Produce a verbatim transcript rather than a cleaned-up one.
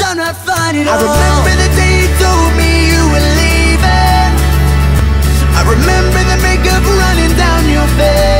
I'm not fine at all. I remember the day you told me you were leaving. I remember the makeup running down your face.